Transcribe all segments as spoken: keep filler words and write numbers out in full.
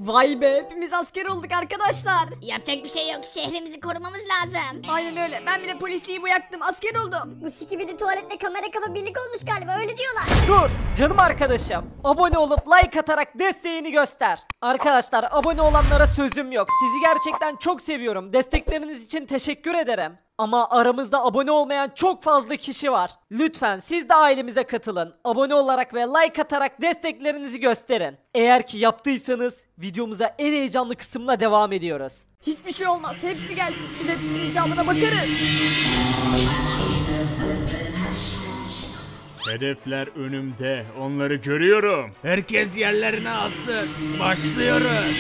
Vay be, hepimiz asker olduk arkadaşlar. Yapacak bir şey yok. Şehrimizi korumamız lazım. Aynen öyle, ben bir de polisliği bıraktım, asker oldum. Bu sikibidi tuvaletle kamera kafa birlik olmuş galiba, öyle diyorlar. Dur canım arkadaşım. Abone olup like atarak desteğini göster. Arkadaşlar abone olanlara sözüm yok. Sizi gerçekten çok seviyorum. Destekleriniz için teşekkür ederim. Ama aramızda abone olmayan çok fazla kişi var. Lütfen siz de ailemize katılın. Abone olarak ve like atarak desteklerinizi gösterin. Eğer ki yaptıysanız videomuza en heyecanlı kısımla devam ediyoruz. Hiçbir şey olmaz, hepsi gelsin, biz hepsinin icabına bakarız. Hedefler önümde, onları görüyorum. Herkes yerlerine alsın. Başlıyoruz.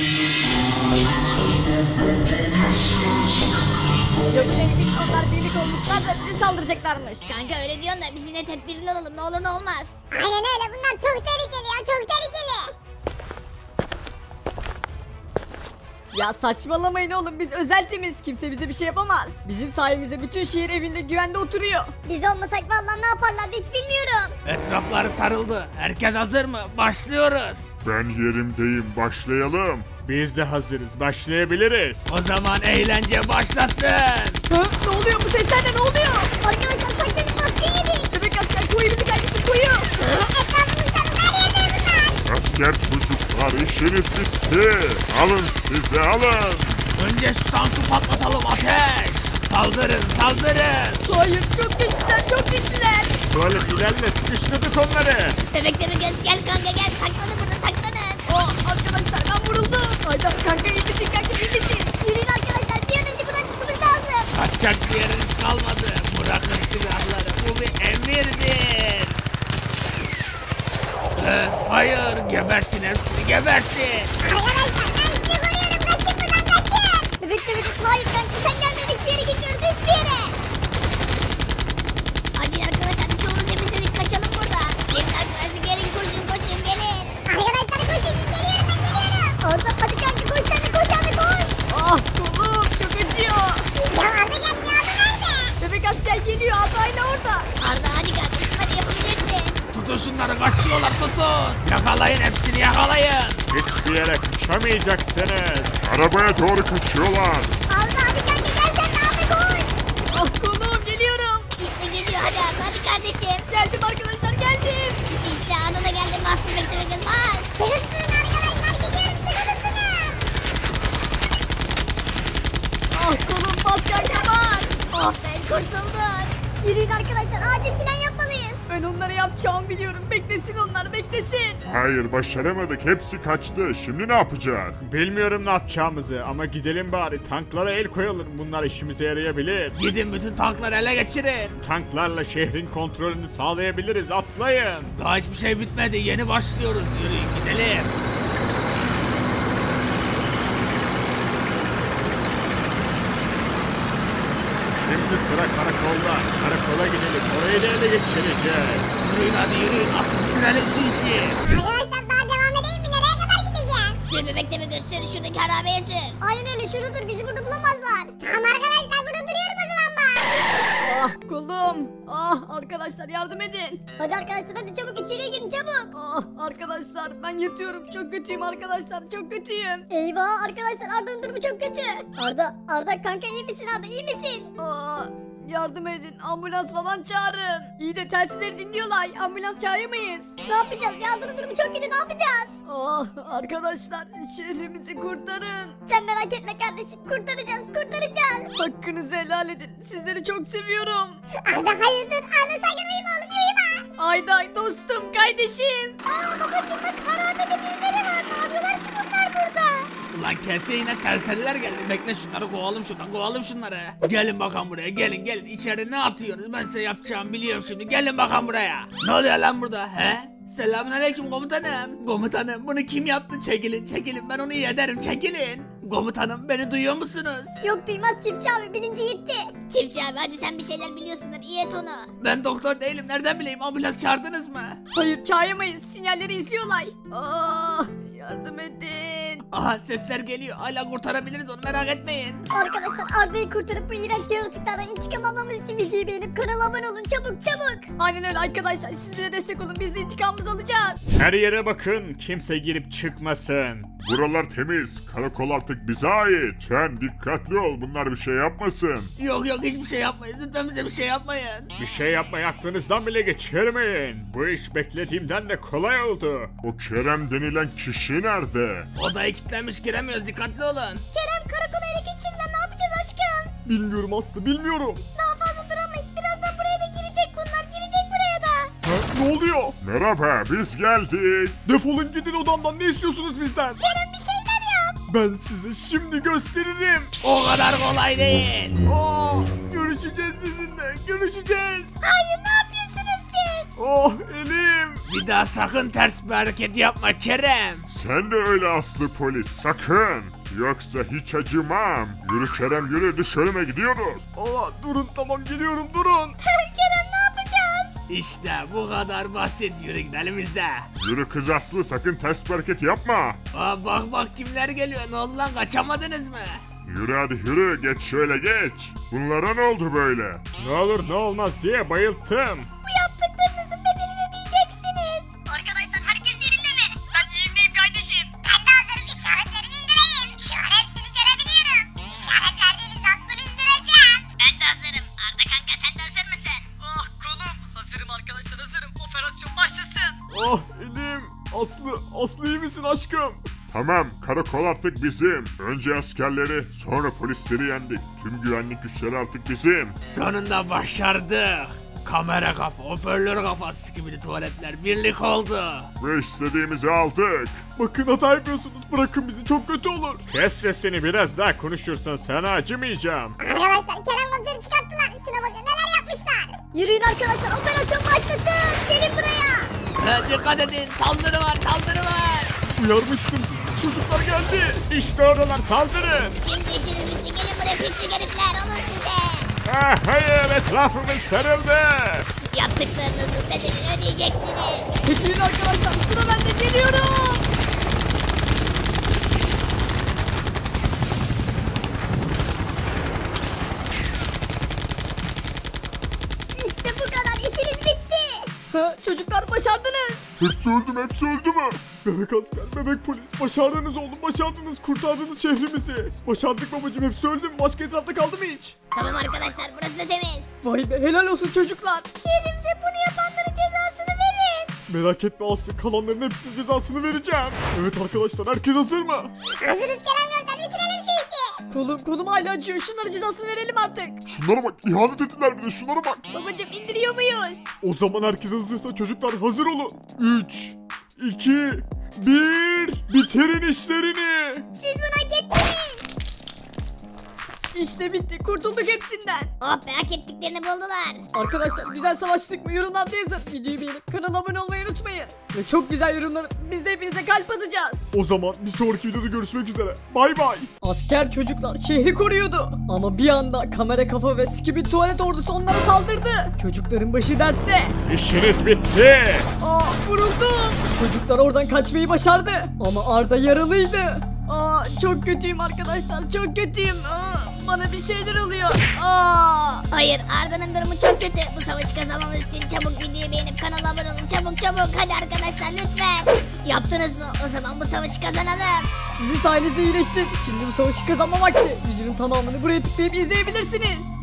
Ya bu neymiş, onlar birlik olmuşlar da bizi saldıracaklarmış. Kanka öyle diyorsun da biz yine tedbirli olalım. Ne olur ne olmaz. Aynen öyle, bunlar çok tehlikeli ya, çok tehlikeli. Ya saçmalamayın oğlum, biz özel temiz, kimse bize bir şey yapamaz. Bizim sayemizde bütün şehir evinde güvende oturuyor. Biz olmasak vallahi ne yaparlardı hiç bilmiyorum. Etrafları sarıldı. Herkes hazır mı? Başlıyoruz. Ben yerimdeyim, başlayalım. Biz de hazırız. Başlayabiliriz. O zaman eğlence başlasın. Hı? Ne oluyor, bu sesler de ne oluyor? Arkadaşlar saklanın, maskeyi yedik. Bebek asker koyu bizi kardeşim, koyu. Etrafımızda her yerde bunlar. Asker çocuklar, işiniz bitti. Alın size, alın. Önce şu tankı patlatalım. Ateş. Saldırın, saldırın. Hayır, çok güçlüler, çok güçlüler. Böyle ilerle, sıkıştırdık onları. Bebek de bir göz, gel kanka gel. Saklanın burada, saklanın. Oh arkadaşlar, ben vuruldum. Hayda kanka, iyi misin kanka, iyi misin? Yürüyün arkadaşlar, bir an önce buradan çıkmamız lazım. Kaçacak bir yeriniz kalmadı. Bırakın silahları. Bu bir emirdir. Ee, hayır, gebertin hepsini, gebertin. Arkadaşlar ben sizi koruyorum, kaçın buradan, kaçın. Bebek de bebek, hayır kanka sen gelme, hiçbir yere gitmiyoruz, hiçbir yere. Hadi arkadaşlar bir çoğunu temizledik. Kaçalım buradan. Gelin arkadaşlar gelin, koşun koşun gelin. Arkadaşlar koşun, geliyorum ben, geliyorum. Arda hadi kanka koş, sen de koş, sen de koş. Ah kolum, çok acıyor. Ya Arda gelmiyor, Arda nerede? Bebek asker geliyor, Arda'yla orada. Arda hadi kardeşim, hadi yapabilirsin. Tutun şunları, kaçıyorlar, tutun. Yakalayın hepsini, yakalayın. Hiçbir yere kaçamayacaksınız. Arabaya doğru kaçıyorlar. Arda hadi kanka gel, sen de Arda koş. Ah kolum, geliyorum. İşte geliyor, hadi Arda hadi kardeşim. Geldim arkadaşlar, geldim. İşte Arda da geldi. Bas bebek de bebek bas. Sırıttırın arkadaşlar, gidiyorum, sırıttırın. Ah kolum, bas kanka bas. Oh be, kurtulduk. Yürüyün arkadaşlar, acil plan yapmalıyız. Ben onlara yapacağımı biliyorum. Beklesin onlar, beklesin. Hayır, başaramadık. Hepsi kaçtı. Şimdi ne yapacağız? Bilmiyorum ne yapacağımızı ama gidelim bari. Tanklara el koyalım. Bunlar işimize yarayabilir. Gidin bütün tankları ele geçirin. Tanklarla şehrin kontrolünü sağlayabiliriz. Atlayın. Daha hiçbir şey bitmedi. Yeni başlıyoruz. Yürüyün gidelim. Şimdi sıra karakolda. Karakola gidelim. Orayı da ele geçireceğiz. Yürüyün hadi yürüyün. Atın bitirelim şu işi. Arkadaşlar daha devam edeyim mi? Nereye kadar gideceğim? Sür bebek de bebek sür. Şuradaki arabaya sür. Aynen öyle, şurada dur, bizi burada bulamazlar. Tamam arkadaşlar, burada duruyorum o zaman ben. Ah kolum. Ah arkadaşlar, yardım edin. Hadi arkadaşlar, hadi çabuk içeriye girin, çabuk. Ah arkadaşlar, ben yatıyorum. Çok kötüyüm arkadaşlar, çok kötüyüm. Eyvah arkadaşlar, Arda'nın durumu çok kötü. Arda, Arda kanka iyi misin Arda, iyi misin? Ah, yardım edin, ambulans falan çağırın. İyi de telsizleri dinliyorlar. Ambulans çağıramayız. Ne yapacağız ya, Arda'nın durumu çok kötü, ne yapacağız? Ah arkadaşlar, şehrimizi kurtarın. Sen merak etme kardeşim, kurtaracağız, kurtaracağız. Hakkınızı helal edin. Sizleri çok seviyorum. Arda hayır dur, Arda sakın uyuma oğlum, uyuma. Ayday dostum, kardeşim. Aa babacım bak, harabede birileri var, ne yapıyorlar ki bunlar burada? Ulan kese yine serseriler geldi. Bekle şunları kovalım şuradan, kovalım şunları. Gelin bakalım buraya, gelin gelin. İçeri ne atıyorsunuz? Ben size yapacağımı biliyorum şimdi. Gelin bakalım buraya. Ne oluyor lan burada he? Selamünaleyküm komutanım. Komutanım bunu kim yaptı? Çekilin çekilin, ben onu iyi ederim, çekilin. Komutanım beni duyuyor musunuz? Yok duymaz, çiftçi abi bilinci gitti. Çiftçi abi hadi sen bir şeyler biliyorsundur. İyi et onu. Ben doktor değilim, nereden bileyim, ambulans çağırdınız mı? Hayır, çağıramayız. Sinyalleri izliyorlar. Ah, yardım edin. Aha sesler geliyor, hala kurtarabiliriz onu, merak etmeyin. Arkadaşlar Arda'yı kurtarıp bu iğrenç yaratıklardan intikam almamız için videoyu beğenip kanala abone olun, çabuk çabuk. Aynen öyle arkadaşlar. Siz de destek olun. Biz de intikamımızı alacağız. Her yere bakın, kimse girip çıkmasın. Buralar temiz. Karakol artık bize ait. Sen dikkatli ol. Bunlar bir şey yapmasın. Yok yok hiçbir şey yapmayın. Lütfen bize bir şey yapmayın. Bir şey yapmayı aklınızdan bile geçirmeyin. Bu iş beklediğimden de kolay oldu. O Kerem denilen kişi nerede? Odaya kilitlenmiş giremiyoruz. Dikkatli olun. Kerem karakola ele geçirdiler. Ne yapacağız aşkım? Bilmiyorum Aslı, bilmiyorum. Daha fazla duramayız. Birazdan buraya da girecek bunlar. Girecek buraya da. Ha, ne oluyor? Merhaba, biz geldik. Defolun gidin odamdan, ne istiyorsunuz bizden? Kerem bir şeyler yap. Ben size şimdi gösteririm. O kadar kolay değil. Aa, görüşeceğiz sizinle, görüşeceğiz. Hayır ne yapıyorsunuz siz? Oh elim. Bir daha sakın ters bir hareket yapma Kerem. Sen de öyle Aslı polis, sakın. Yoksa hiç acımam. Yürü Kerem yürü, dışarıma gidiyoruz. Aa, durun tamam geliyorum, durun. Kerem ne yapacağız? İşte bu kadar basit. Yürü gidelim biz de. Yürü kız Aslı, sakın ters bir hareket yapma. Aa, bak bak kimler geliyor. Ne oldu lan, kaçamadınız mı? Yürü hadi yürü, geç şöyle geç. Bunlara ne oldu böyle? Ne olur ne olmaz diye bayılttım. Bu yaptıklarınızın bedelini ödeyeceksiniz. Arkadaşlar herkes yerinde mi? Ben yerindeyim kardeşim. Ben de hazırım. İşaretlerini indireyim. Şu an hepsini görebiliyorum. İşaret verdiğiniz ampulü indireceğim. Ben de hazırım. Arda kanka sen de hazır mısın? Ah kolum. Hazırım arkadaşlar, hazırım. Operasyon başlasın. Ah elim. Aslı, Aslı iyi misin aşkım? Tamam, karakol artık bizim. Önce askerleri, sonra polisleri yendik. Tüm güvenlik güçleri artık bizim. Sonunda başardık. Kamera kafa, hoparlör kafası gibi tuvaletler birlik oldu. Ve istediğimizi aldık. Bakın hata yapıyorsunuz, bırakın bizi, çok kötü olur. Kes sesini, biraz daha konuşursan sana acımayacağım. Arkadaşlar Kerem komiseri çıkarttılar. Şuna bakın neler yapmışlar. Yürüyün arkadaşlar operasyon başlasın. Gelin buraya. Ha, dikkat edin, saldırı var, saldırı var. Uyarmıştım sizi, çocuklar geldi. İşte oralar, saldırın. Şimdi işiniz bitti. Gelin buraya pislik herifler. Olun size. Ah, hayır, etrafımız sarıldı. Yaptıklarınızın bedelini ödeyeceksiniz. Çekilin arkadaşlar, sıra bende, geliyorum. İşte bu kadar. İşiniz bitti. Ha, çocuklar başardınız. Hepsi öldü mü? Hepsi öldü mü? Bebek asker, bebek polis, başardınız oğlum, başardınız, kurtardınız şehrimizi. Başardık babacığım, hepsi öldü mü? Başka etrafta kaldı mı hiç? Tamam arkadaşlar burası da temiz. Vay be, helal olsun çocuklar. Şehrimize bunu yapanların cezasını verin. Merak etme Aslı, kalanların hepsinin cezasını vereceğim. Evet arkadaşlar, herkes hazır mı? Hazırız Kerem komiser. Bitirelim şu işi. Kolum, kolum hala acıyor. Şunlara cezasını verelim artık. Şunlara bak, ihanet ettiler bize, şunlara bak. Babacım indiriyor muyuz? O zaman herkes hazırsa çocuklar hazır olun. üç, iki, bir, bitirin işlerini. Siz bunu hak ettiniz. İşte bitti. Kurtulduk hepsinden. Oh be, hak ettiklerini buldular. Arkadaşlar güzel savaştık mı? Yorumlarda yazın. Videoyu beğenip kanala abone olmayı unutmayın. Ve çok güzel yorumlar atın. Biz de hepinize kalp atacağız. O zaman bir sonraki videoda görüşmek üzere. Bay bay. Asker çocuklar şehri koruyordu. Ama bir anda kamera kafa ve Skibidi tuvalet ordusu onlara saldırdı. Çocukların başı dertte. İşiniz bitti. Aa vuruldum. Çocuklar oradan kaçmayı başardı. Ama Arda yaralıydı. Aa çok kötüyüm arkadaşlar, çok kötüyüm. Aa, bana bir şeyler oluyor. Aa. Hayır, Arda'nın durumu çok kötü. Bu savaşı kazanmamız için çabuk videoyu beğenip kanala abone olun. Çabuk çabuk hadi arkadaşlar lütfen. Yaptınız mı? O zaman bu savaşı kazanalım. Sizin sayenizde iyileştim. Şimdi bu savaşı kazanma vakti. Videonun tamamını buraya tıklayıp izleyebilirsiniz.